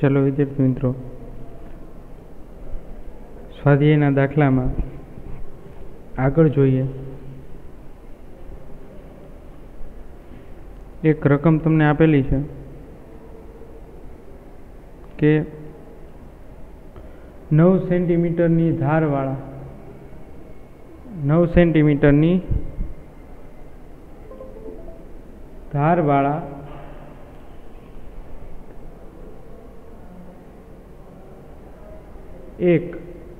चलो विद्यार्थी मित्रों, स्वाध्यायना दाखलामां आगळ जोईए। एक रकम तमने आपेली छे के 9 सेंटीमीटरनी धारवाळा 9 सेंटीमीटरनी धारवाळा एक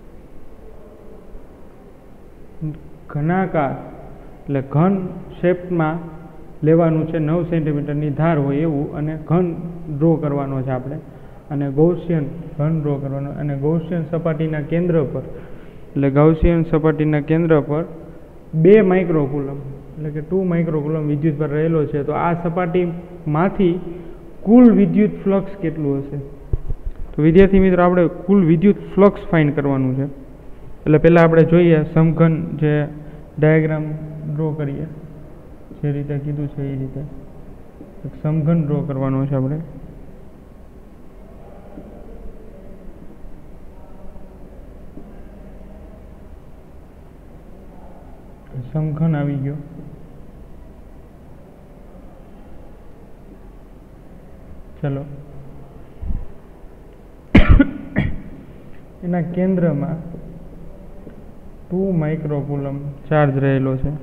घनाकार એટલે ઘન શેપમાં લેવાનું છે। 9 સેન્ટીમીટરની ધાર હોય એવું અને ઘન ડ્રો કરવાનો છે આપણે, અને ગૌસિયન ઘન ડ્રો કરવાનો, અને ગૌસિયન સપાટીના કેન્દ્ર પર એટલે ગૌસિયન સપાટીના કેન્દ્ર પર 2 માઇક્રોકુલમ એટલે કે 2 માઇક્રોકુલમ વિદ્યુતભાર રહેલો છે। તો આ સપાટીમાંથી કુલ વિદ્યુત ફ્લક્સ કેટલું હશે? તો વિદ્યાર્થી મિત્રો, આપણે કુલ વિદ્યુત ફ્લક્સ ફાઇન્ડ કરવાનું છે। એટલે પહેલાં આપણે જોઈએ સમઘન જે ડાયાગ્રામ ડ્રો કરીએ, જે રીતે કીધું છે એ રીતે સમઘન ડ્રો કરવાનો છે આપણે। સમઘન આવી ગયો। ચલો, એના કેન્દ્રમાં 2 માઇક્રોકુલમ ચાર્જ રહેલો છે।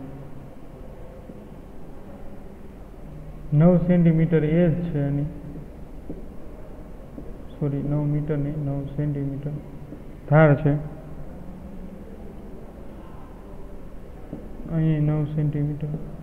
9 સેન્ટીમીટર એજ છે એની, સોરી 9 મીટર નહીં, 9 સેન્ટીમીટર ધાર છે। અહીં 9 સેન્ટીમીટર।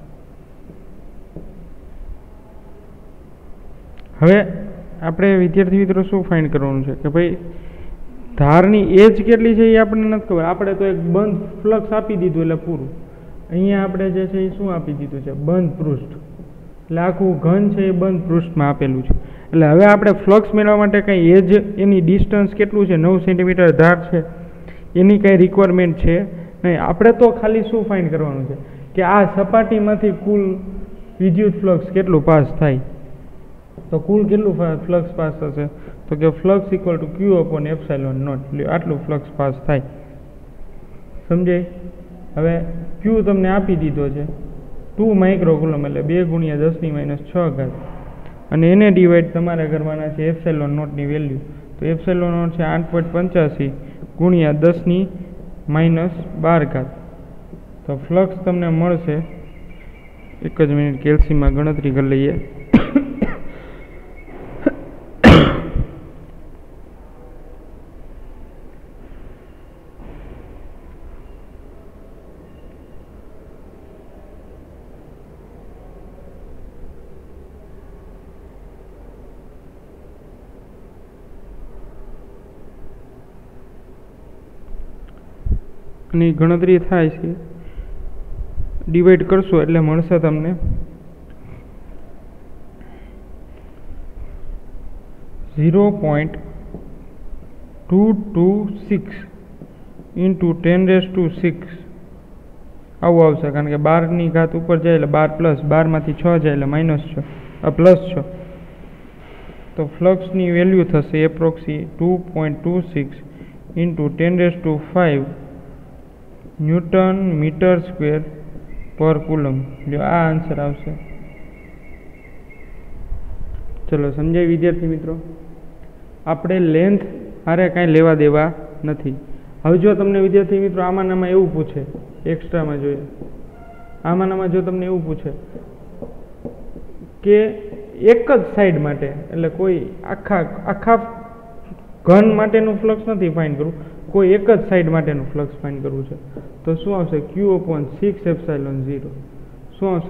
હવે આપણે વિદ્યાર્થી મિત્રો શું ફાઇન્ડ કરવાનું છે કે ભાઈ ધારની એજ કેટલી છે એ આપણને નથી ખબર। આપણે તો એક બંધ ફ્લક્સ આપી દીધું એટલે પૂરું। અહીંયા આપણે જે છે એ શું આપી દીધું છે? બંધ પૃષ્ઠ, એટલે આખું ઘન છે એ બંધ પૃષ્ઠમાં આપેલું છે। એટલે હવે આપણે ફ્લક્સ મેળવવા માટે કંઈ એજ એની ડિસ્ટન્સ કેટલું છે? 9 સેન્ટીમીટર ધાર છે, એની કંઈ રિક્વાયરમેન્ટ છે નહીં। આપણે તો ખાલી શું ફાઇન્ડ કરવાનું છે કે આ સપાટીમાંથી કુલ વિદ્યુત ફ્લક્સ કેટલું પાસ થાય। તો કુલ કેટલું ફ્લક્સ પાસ થશે? તો કે flux equal to Q upon epsilon naught, આટલું ફ્લક્સ પાસ થાય। સમજાય? હવે ક્યુ તમને આપી દીધો છે 2 માઇક્રોકુલમ એટલે 2 × 10⁻⁶, અને એને ડિવાઈડ તમારે કરવાના છે એપ્સાઇલોન નોટની વેલ્યુ। તો એપ્સાઇલોન નોટ છે 8.85 × 10⁻12। તો ફ્લક્સ તમને મળશે, એક જ મિનિટ કેલ્સીમાં ગણતરી કરી લઈએ। ની ગણતરી થાય છે, ડિવાઈડ કરશો એટલે મળશે તમને 0.226 × 10⁻6 આવું આવશે, કારણ કે 12ની ઘાત ઉપર જાય એટલે 12 + 12માંથી 6 જાય એટલે +6। તો ફ્લક્સની વેલ્યુ થશે approx 2.26 × 10⁵ newton metre square per coulomb. જો આ આન્સર આવશે। ચલો, સમજાય વિદ્યાર્થી મિત્રો? આપણે લેન્થ હારે કાંઈ લેવા દેવા નથી। હવે જો તમને વિદ્યાર્થી મિત્રો આમાંનામાં એવું પૂછે, એક્સ્ટ્રામાં જોઈએ, આમાંનામાં જો તમને એવું પૂછે કે એક જ સાઈડ માટે, એટલે કોઈ આખા ઘન માટેનું ફ્લક્સ નથી ફાઇન્ડ કરવું, કોઈ એક જ સાઈડ માટેનું ફ્લક્સ ફાઇન્ડ કરવું છે, તો શું આવશે? Q/6ε0। શું આવશે?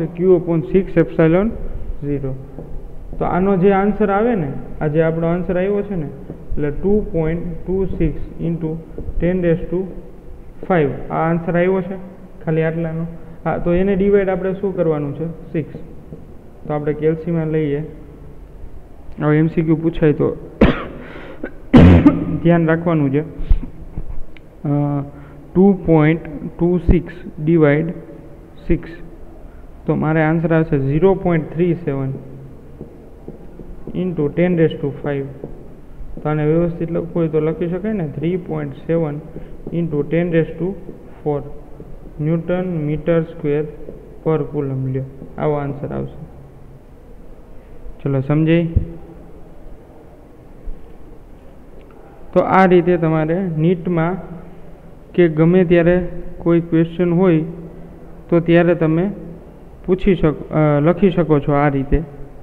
Q/6ε0। તો આનો જે આન્સર આવે ને, આ જે આપણો આન્સર આવ્યો છે ને, એટલે 2.26 × 10⁵ આ આન્સર આવ્યો છે ખાલી આટલાનો। હા, તો એને ડિવાઈડ આપણે શું કરવાનું છે? 6। તો આપણે કેલ્સીમાં લઈએ। હવે MCQ પૂછાય તો ધ્યાન રાખવાનું છે। 2.26 / 6, તો મારે આન્સર આવશે 0.37 × 10⁵। તો તો આને વ્યવસ્થિત લખવું હોય તો લખી શકાય ને 3.7 × 10⁴ newton metre square per coulomb લ્યો, આવો આન્સર આવશે. ચલો સમજાય. તો આ રીતે તમારે નીટમાં કે ગમે ત્યારે કોઈ ક્વેશ્ચન હોય તો ત્યારે તમે લખી શકો છો આ રીતે.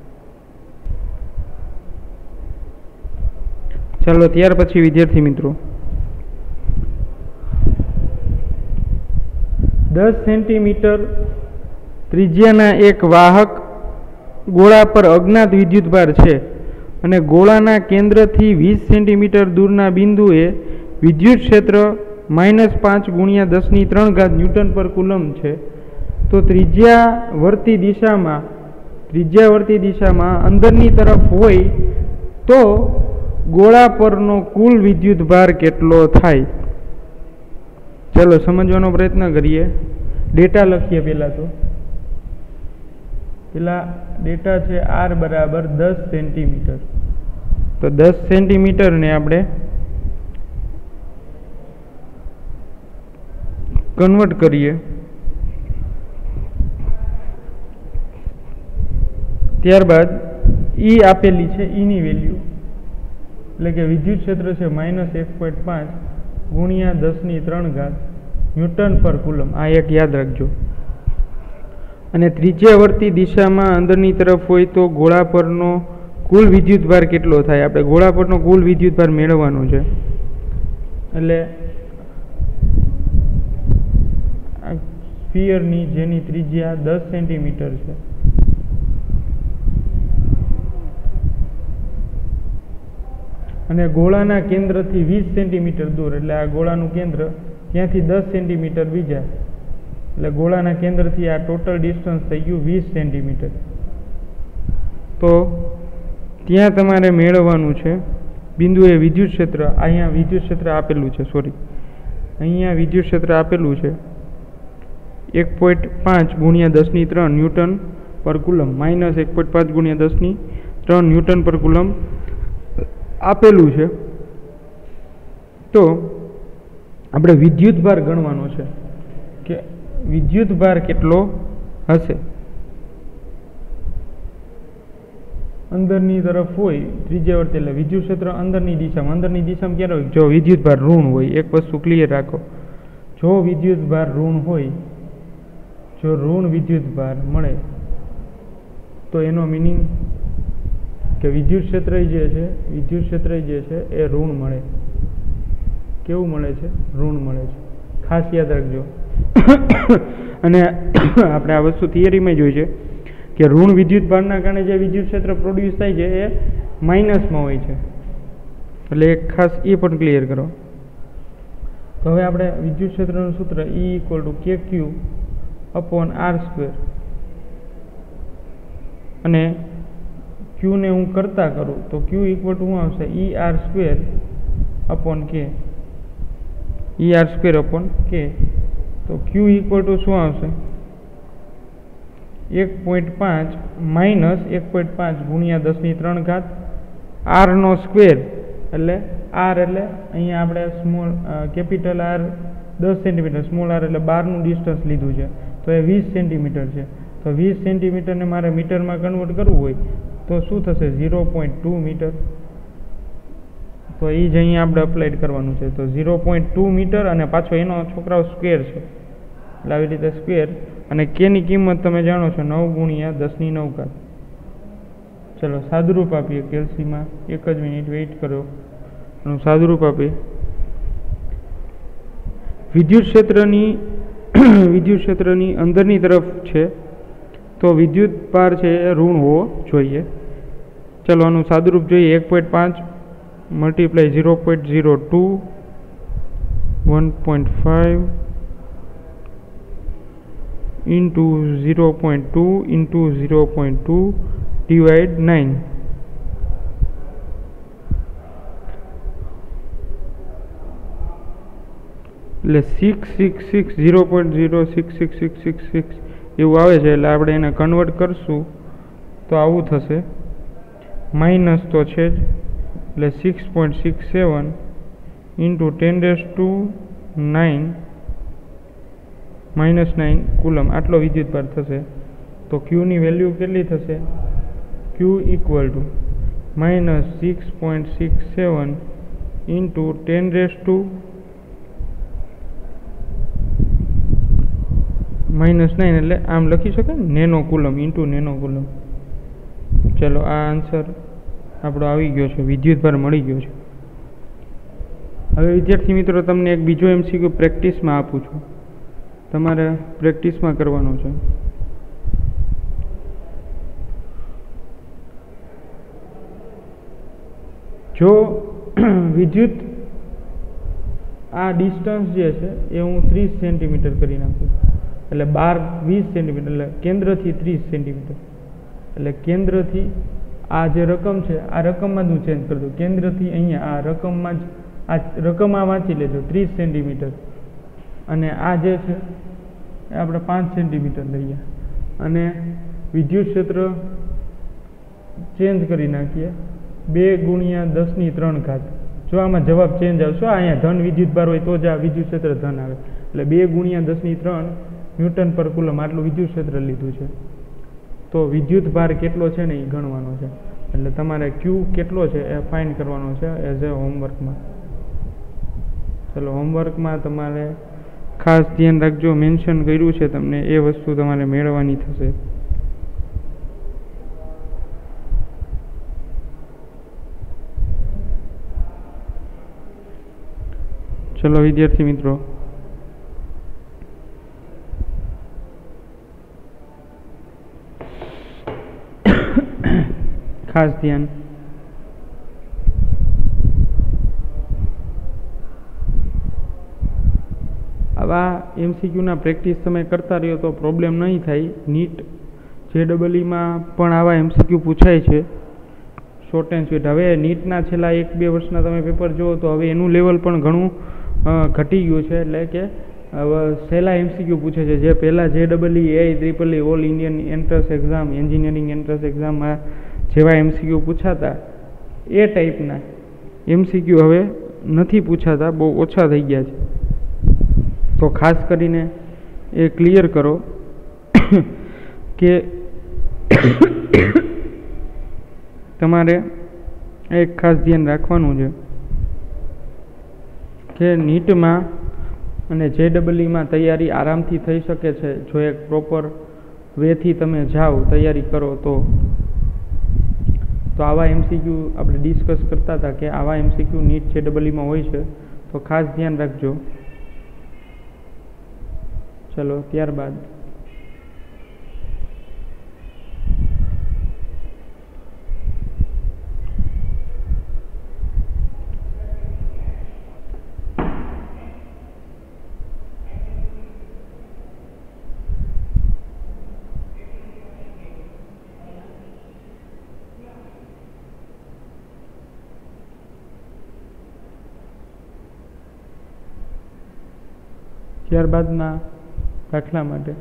ચાલો ત્યાર પછી વિદ્યાર્થી મિત્રો 10 સેન્ટીમીટર ત્રિજ્યાના એક વાહક ગોળા પર અજ્ઞાત વિદ્યુતભાર છે અને ગોળાના કેન્દ્રથી 20 સેન્ટીમીટર દૂરના બિંદુએ વિદ્યુત ક્ષેત્ર -5 × 10⁻³ ન્યૂટન પર કુલમ છે. તો ત્રિજ્યાવર્તી દિશામાં અંદરની તરફ હોય તો ગોળા પરનો કુલ વિદ્યુતભાર કેટલો થાય? ચલો સમજવાનો પ્રયત્ન કરીએ. ડેટા લખીએ. પેલા ડેટા છે r બરાબર 10 સેન્ટીમીટર. તો 10 સેન્ટીમીટરને આપણે કન્વર્ટ કરીએ. ત્યારબાદ ઈ આપેલી છે, ઈની વેલ્યુ એટલે કે વિદ્યુત ક્ષેત્ર છે -1.5 × 10⁻³ ન્યૂટન પર કુલમ. આ એક યાદ રાખજો. અને ત્રિજ્યાવર્તી દિશામાં અંદરની તરફ હોય તો ગોળા પરનો કુલ વિદ્યુતભાર કેટલો થાય? આપણે ગોળા પરનો કુલ વિદ્યુતભાર મેળવવાનો છે. એટલે આ સ્ફિયરની જેની ત્રિજ્યા 10 સેન્ટીમીટર છે અને ગોળાના કેન્દ્રથી 20 સેન્ટીમીટર દૂર, એટલે આ ગોળાનું કેન્દ્ર ત્યાંથી 10 સેન્ટીમીટર બીજા, એટલે ગોળાના કેન્દ્રથી આ ટોટલ ડિસ્ટન્સ થઈ ગયું 20 સેન્ટીમીટર. તો ત્યાં તમારે મેળવવાનું છે બિંદુએ વિદ્યુત ક્ષેત્ર. અહીંયા વિદ્યુત ક્ષેત્ર આપેલું છે, અહીંયા વિદ્યુત ક્ષેત્ર આપેલું છે 1.5 × 10⁻³ ન્યૂટન પર કુલમ, -1.5 × 10⁻³ ન્યૂટન પર કુલમ આપેલું છે. તો આપણે વિદ્યુતભાર ગણવાનો છે કે વિદ્યુતભાર કેટલો હશે. અંદરની તરફ હોય ત્રિજ્યાવર્તી, એટલે વિદ્યુત ક્ષેત્ર અંદરની દિશામાં ક્યારે હોય? જો વિદ્યુતભાર ઋણ હોય. એક વસ્તુ ક્લિયર રાખો, જો વિદ્યુતભાર ઋણ હોય, જો ઋણ વિદ્યુતભાર મળે તો એનો મિનિંગ કે વિદ્યુત ક્ષેત્ર જે છે એ ઋણ મળે. કેવું મળે છે? ઋણ મળે છે. ખાસ યાદ રાખજો. અને આપણે આ વસ્તુ થિયરીમાં જોઈ છે કે ઋણ વિદ્યુતભારના કારણે જે વિદ્યુત ક્ષેત્ર પ્રોડ્યુસ થાય છે એ માઇનસમાં હોય છે. એટલે એક ખાસ એ પણ ક્લિયર કરો. તો હવે આપણે વિદ્યુત ક્ષેત્રનું સૂત્ર E = kq/r². અને q ને હું કરતા કરું તો q = શું આવશે? ER²/k. તો q = શું આવશે? 1.5 - 1.5 × 10⁻³ r². એટલે r એટલે અહીંયા આપણે small capital R 10 centimetre, small r એટલે 12નું ડિસ્ટન્સ લીધું છે. તો એ 20 સેન્ટીમીટર છે. તો 20 સેન્ટીમીટરને મારે મીટરમાં કન્વર્ટ કરવું હોય તો શું થશે? 0.2 મીટર. તો એ જ અહીંયા આપણે અપ્લાઇડ કરવાનું છે. તો 0.2 મીટર અને પાછો એનો છોકરાઓ સ્ક્વેર છે, એટલે આવી રીતે સ્ક્વેર. અને કેની કિંમત તમે જાણો છો, 9 × 10⁹. ચલો સાદુરૂપ આપીએ કેલ્સીમાં. એક જ મિનિટ વેઇટ કરો, એનું સાદુરૂપ આપીએ. વિદ્યુત ક્ષેત્રની અંદરની તરફ છે તો વિદ્યુતભાર છે એ ઋણ હોવો જોઈએ. ચલો આનું સાદુરૂપ જોઈએ. 1.5 × 0.02 1.5 × 0.2 × 0.2 / 9. એટલે 666 0.066666 એવું આવે છે. એટલે આપણે એને કન્વર્ટ કરશું તો આવું થશે. માઇનસ તો છે જ, એટલે 6.67 ઇન્ટુ 10⁻⁹ -9 કુલમ આટલો વિદ્યુતભાર થશે. તો ક્યુની વેલ્યુ કેટલી થશે? ક્યુ ઇક્વલ ટુ -6.67 ઇન્ટુ 10⁻⁹ એટલે આમ લખી શકાય ને, nano coulomb into nano coulomb. ચલો આ આન્સર આપણો આવી ગયો છે, વિદ્યુતભાર મળી ગયો છે. હવે વિદ્યાર્થી મિત્રો તમને એક બીજો MCQ પ્રેક્ટિસમાં આપું છું, તમારે પ્રેક્ટિસમાં કરવાનો છે. જો વિદ્યુત આ ડિસ્ટન્સ જે છે એ હું 30 સેન્ટીમીટર કરી નાખું છું, એટલે 12-20 સેન્ટીમીટર, એટલે કેન્દ્રથી 30 સેન્ટીમીટર, એટલે કેન્દ્રથી આ જે રકમ છે આ રકમમાં જ હું ચેન્જ કરી દઉં. કેન્દ્રથી અહીંયા આ રકમમાં જ આ રકમ આ વાંચી લેજો 30 સેન્ટીમીટર, અને આ જે છે એ આપણે 5 સેન્ટીમીટર લઈએ, અને વિદ્યુત ક્ષેત્ર ચેન્જ કરી નાખીએ 2×10⁻³ જો આમાં જવાબ ચેન્જ આવશે, અહીંયા ધન વિદ્યુતભાર હોય તો જ આ વિદ્યુત ક્ષેત્ર ધન આવે, એટલે 2×10⁻³ ન્યૂટન પર કુલમ આટલું વિદ્યુત ક્ષેત્ર લીધું છે. તો વિદ્યુત ભાર કેટલો છે ને એ ગણવાનો છે, એટલે તમારે ક્યુ કેટલો છે એ ફાઇન્ડ કરવાનો છે એઝ એ હોમવર્કમાં. ચલો હોમવર્કમાં તમારે ખાસ ધ્યાન રાખજો, મેન્શન કર્યું છે તમને એ વસ્તુ તમારે મેળવવાની થશે. ચલો વિદ્યાર્થી મિત્રો, ખાસ ધ્યાન. આવા MCQના પ્રેક્ટિસ તમે કરતા રહ્યો તો પ્રોબ્લેમ નહીં થાય. નીટ JEEમાં પણ આવા MCQ પૂછાય છે, શોર્ટ એન્ડ સ્વીટ. હવે નીટના છેલ્લા 1-2 વર્ષના તમે પેપર જુઓ તો હવે એનું લેવલ પણ ઘણું ઘટી ગયું છે, એટલે કે હવે સહેલા MCQ પૂછે છે. જે પહેલાં JEE, AIEEE all Indian entrance exam, engineering entrance એક્ઝામમાં જેવા MCQ પૂછાતા એ ટાઈપના MCQ હવે નથી પૂછાતા, બહુ ઓછા થઈ ગયા છે. તો ખાસ કરીને એ ક્લિયર કરો કે તમારે એક ખાસ ધ્યાન રાખવાનું છે કે નીટમાં અને JEEમાં તૈયારી આરામથી થઈ શકે છે જો એક પ્રોપર વેથી તમે જાઓ, તૈયારી કરો તો આવા MCQ આપણે ડિસ્કસ કરતા હતા કે આવા MCQ નીટ JEEમાં હોય છે, તો ખાસ ધ્યાન રાખજો. ચલો ત્યારબાદ ત્યારબાદના દાખલા માટે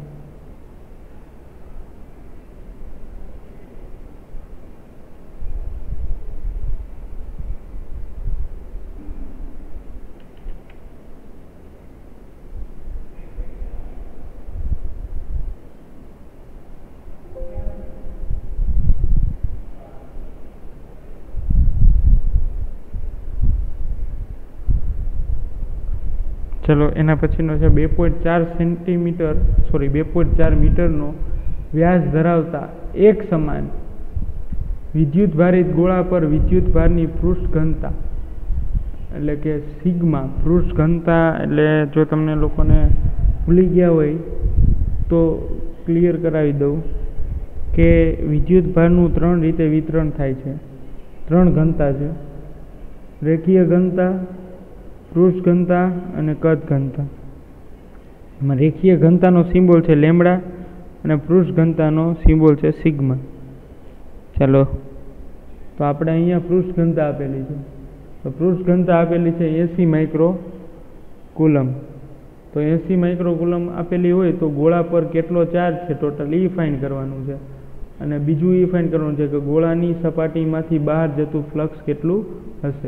ચલો એના પછીનો છે 2.4 મીટરનો વ્યાસ ધરાવતા એક સમાન વિદ્યુત ભારિત ગોળા પર વિદ્યુત ભારની પૃષ્ઠ ઘનતા, એટલે કે સિગ્મા. પૃષ્ઠ ઘનતા એટલે જો તમને લોકોને ભૂલી ગયા હોય તો ક્લિયર કરાવી દઉં કે વિદ્યુત ભારનું 3 રીતે વિતરણ થાય છે. 3 ઘનતા છે: રેખીય ઘનતા, પૃષ્ઠ ઘનતા અને કદ ઘનતા. એમાં રેખીય ઘનતાનો સિમ્બોલ છે લેમ્બડા અને પૃષ્ઠ ઘનતાનો સિમ્બોલ છે સિગ્મા. ચાલો તો આપણે અહીંયા પૃષ્ઠ ઘનતા આપેલી છે, તો પૃષ્ઠ ઘનતા આપેલી છે 80 માઇક્રોકુલમ. તો 80 માઇક્રોકુલમ આપેલી હોય તો ગોળા પર કેટલો ચાર્જ છે ટોટલ એ ફાઇન્ડ કરવાનું છે. અને બીજું એ ફાઇન્ડ કરવાનું છે કે ગોળાની સપાટીમાંથી બહાર જતું ફ્લક્સ કેટલું હશે.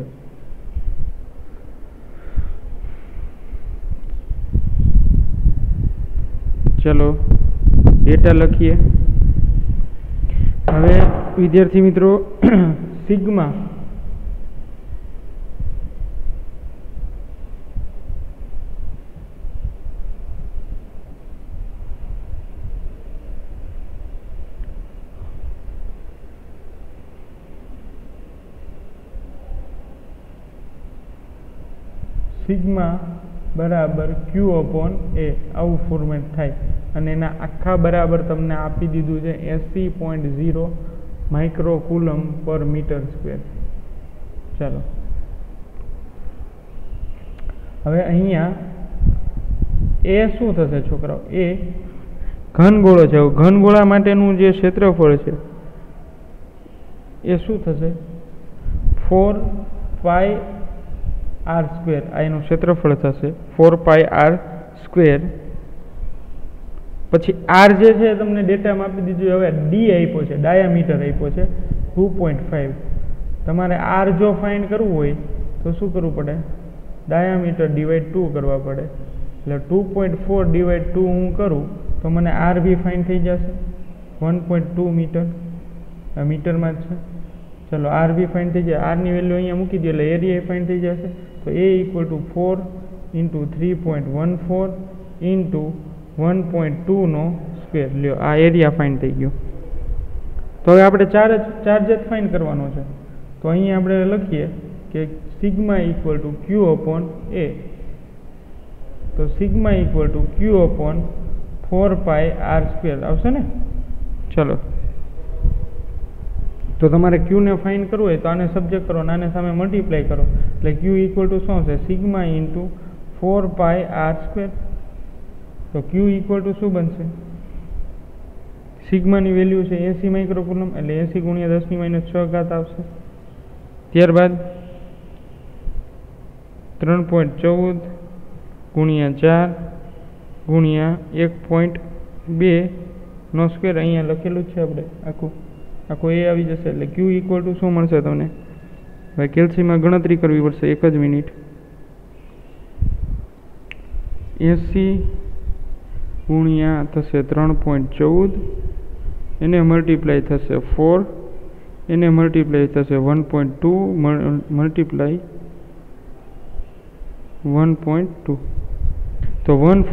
ચલો ડેટા લખીએ. હવે વિદ્યાર્થી મિત્રો સિગ્મા બરાબર Q/A આવું ફોર્મેટ થાય અને એના આખા બરાબર તમને આપી દીધું છે 80.0 micro coulomb per metre square. ચાલો હવે અહીંયા એ શું થશે છોકરાઓ? એ ઘનગોળો છે. ઘનગોળા માટેનું જે ક્ષેત્રફળ છે એ શું થશે? 4πr². આ એનું ક્ષેત્રફળ થશે 4πr². પછી આર જે છે તમને ડેટામાં આપી દીધું. હવે ડી આપ્યો છે, ડાયામીટર આપ્યો છે 2.5. તમારે આર જો ફાઇન્ડ કરવું હોય તો શું કરવું પડે? ડાયામીટર ડિવાઈડ 2 કરવા પડે. એટલે 2.4 ડિવાઈડ 2 હું કરું તો મને આર બી ફાઇન્ડ થઈ જશે 1.2 મીટર. આ મીટરમાં જ છે. ચલો આર બી ફાઇન્ડ થઈ જાય. આરની વેલ્યુ અહીંયા મૂકી દો એટલે એરિયા ફાઇન્ડ થઈ જશે. તો એ = 4 × 3.14 × 1.2 નો સ્ક્વેર. લ્યો આ એરિયા ફાઇન્ડ થઈ ગયો. તો હવે આપણે ચાર્જ જ ફાઇન્ડ કરવાનો છે. તો અહીંયા આપણે લખીએ કે સિગ્મા = Q/A. તો સિગ્મા = Q/4πr² આવશે ને. ચલો તો તમારે Q ને ફાઇન્ડ કરવું હોય તો આને સબ્જેક્ટ કરો અને આને સામે મલ્ટીપ્લાય કરો એટલે Q = શું છે? Sigma × 4πr². તો Q = શું બનશે? સિગ્માની વેલ્યુ છે 80 માઇક્રોકુલમ એટલે 80 × 10⁻6 આવશે. ત્યારબાદ 3.14 × 4 × 1.2 નો સ્ક્વેર અહીંયા લખેલું છે આપણે આખું એ આવી જશે. એટલે Q = શું મળશે તમને? હવે કેલ્સીમાં ગણતરી કરવી પડશે. એક જ મિનિટ. 80 × થશે 3.14, એને મલ્ટીપ્લાય થશે 4, એને મલ્ટીપ્લાય થશે 1.2 મલ્ટીપ્લાય 1.2. તો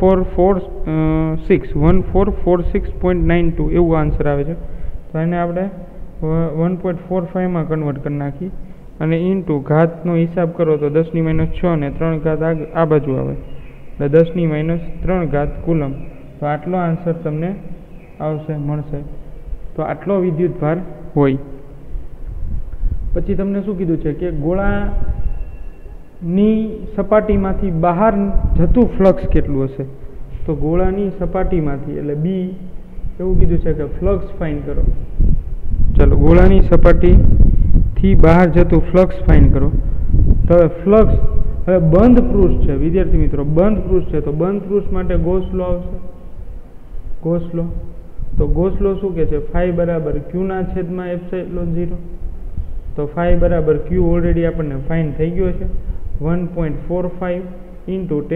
1446.92 એવું આન્સર આવે છે. તો એને આપણે 1.45 માં કન્વર્ટ કરી નાખી અને ઇન્ટુ ઘાતનો હિસાબ કરો તો 10⁻6 અને 3 ઘાત આ બાજુ આવે એટલે 10⁻3 કુલમ. તો આટલો આન્સર તમને મળશે. તો આટલો વિદ્યુતભાર હોય. પછી તમને શું કીધું છે કે ગોળાની સપાટીમાંથી બહાર જતું ફ્લક્સ કેટલું હશે? તો ગોળાની સપાટીમાંથી એટલે બી એવું કીધું છે કે ફ્લક્સ ફાઇન્ડ કરો. ચાલો ગોળાની સપાટીથી બહાર જતું ફ્લક્સ ફાઇન્ડ કરો. તો હવે ફ્લક્સ હવે બંધ પૃષ્ઠ છે વિદ્યાર્થી મિત્રો, બંધ પૃષ્ઠ છે. તો બંધ પૃષ્ઠ માટે ગોસ લો આવશે. ગોસ લો તો ગોસ લો શું કે છે? ફાઈ બરાબર Q/ε0. તો ફાઈ બરાબર Q ઓલરેડી આપણને ફાઇન્ડ થઈ ગયો છે 1.45 ×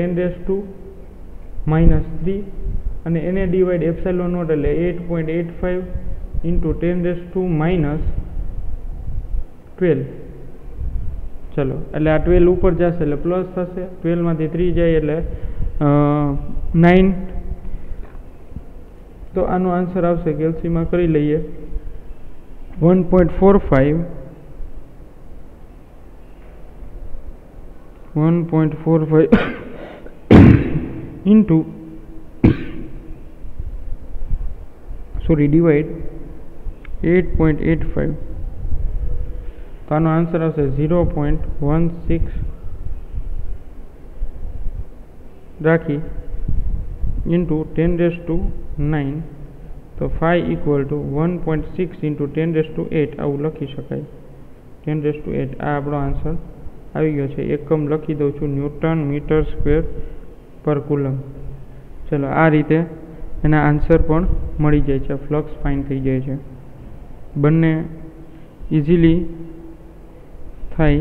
10⁻³ અને એને ડિવાઈડ ε0 એટલે 8.85 × 10⁻12. ચલો એટલે આ 12 ઉપર જશે એટલે પ્લસ થશે. 12 માંથી 3 જાય એટલે 9. તો આનો આન્સર આવશે કેલ્સીમાં કરી લઈએ 1.45 ડિવાઈડ 8.85. તો આનો આન્સર આવશે 0.16 રાખી ઇન્ટુ 10⁹ તો ફાઈ = 1.6 × 10⁸ આવું લખી શકાય. 10⁸ આ આપણો આન્સર આવી ગયો છે. એકમ લખી દઉં છું newton metre square per coulomb. ચલો આ રીતે એના આન્સર પણ મળી જાય છે, ફ્લક્સ ફાઇન્ડ થઈ જાય છે. બંને ઇઝીલી થાય.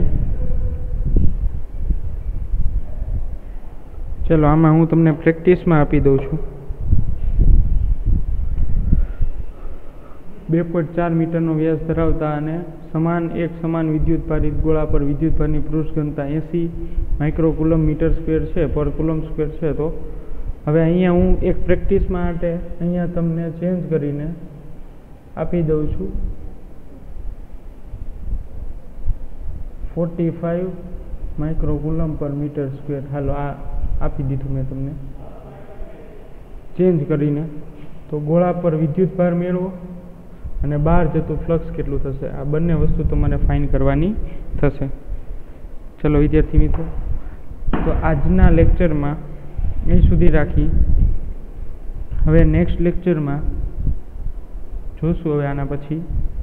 ચલો આમાં હું તમને પ્રેક્ટિસમાં આપી દઉં છું. 2.4 મીટરનો વ્યાસ ધરાવતા અને એક સમાન વિદ્યુતભારિત ગોળા પર વિદ્યુતભારની પૃષ્ઠ ઘનતા 80 માઇક્રોકુલમ મીટર સ્ક્વેર છે પર કુલમ સ્ક્વેર છે. તો હવે અહીંયા હું એક પ્રેક્ટિસ માટે અહીંયા તમને ચેન્જ કરીને આપી દઉં છું 45 માઇક્રોકુલમ પર મીટર સ્ક્વેર. હાલો આ આપી દીધું મેં તમને ચેન્જ કરીને. તો ગોળા પર વિદ્યુતભાર મેળવો અને બહાર જતું ફ્લક્સ કેટલું થશે, આ બંને વસ્તુ તમારે ફાઇન્ડ કરવાની થશે. ચલો વિદ્યાર્થી મિત્રો, તો આજના લેક્ચરમાં અહીં સુધી રાખી. હવે નેક્સ્ટ લેક્ચરમાં જોશું હવે આના પછી